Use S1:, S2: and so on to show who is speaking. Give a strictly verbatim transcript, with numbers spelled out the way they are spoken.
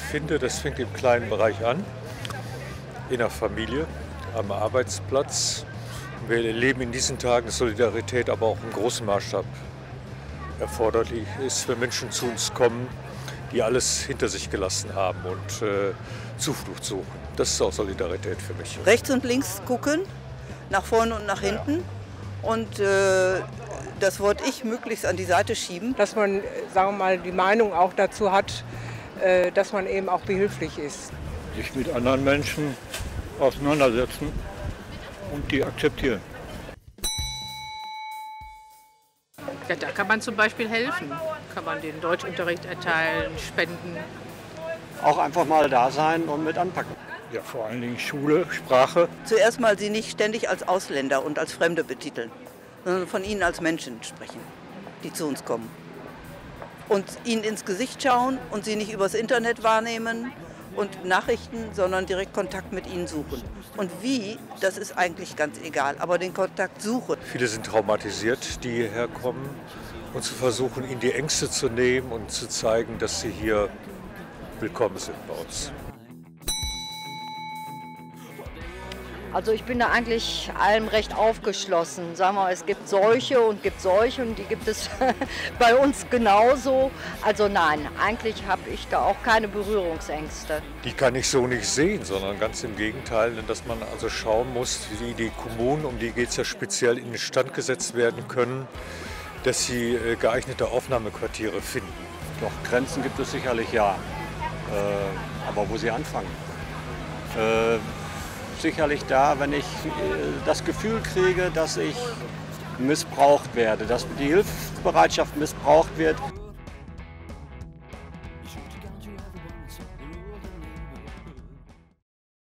S1: finde, das fängt im kleinen Bereich an, in der Familie, am Arbeitsplatz. Wir erleben in diesen Tagen Solidarität, aber auch im großen Maßstab erforderlich ist, wenn Menschen zu uns kommen, die alles hinter sich gelassen haben und äh, Zuflucht suchen. Das ist auch Solidarität für mich.
S2: Rechts und links gucken, nach vorne und nach hinten und äh, das Wort Ich möglichst an die Seite schieben.
S3: Dass man, sagen wir mal, die Meinung auch dazu hat, äh, dass man eben auch behilflich ist.
S4: Sich mit anderen Menschen auseinandersetzen und die akzeptieren.
S5: Ja, da kann man zum Beispiel helfen. Kann man den Deutschunterricht erteilen, spenden.
S6: Auch einfach mal da sein und mit anpacken.
S4: Ja, vor allen Dingen Schule, Sprache.
S2: Zuerst mal sie nicht ständig als Ausländer und als Fremde betiteln, sondern von ihnen als Menschen sprechen, die zu uns kommen. Und ihnen ins Gesicht schauen und sie nicht übers Internet wahrnehmen und Nachrichten, sondern direkt Kontakt mit ihnen suchen. Und wie, das ist eigentlich ganz egal, aber den Kontakt suchen.
S1: Viele sind traumatisiert, die hierher kommen, und zu versuchen, ihnen die Ängste zu nehmen und zu zeigen, dass sie hier willkommen sind bei uns.
S7: Also ich bin da eigentlich allem recht aufgeschlossen. Sagen wir mal, es gibt solche und gibt solche und die gibt es bei uns genauso. Also nein, eigentlich habe ich da auch keine Berührungsängste.
S1: Die kann ich so nicht sehen, sondern ganz im Gegenteil, dass man also schauen muss, wie die Kommunen, um die geht es ja speziell, in den Stand gesetzt werden können, dass sie geeignete Aufnahmequartiere finden.
S6: Doch, Grenzen gibt es sicherlich ja, äh, aber wo sie anfangen. Äh, sicherlich da, wenn ich das Gefühl kriege, dass ich missbraucht werde, dass die Hilfsbereitschaft missbraucht wird.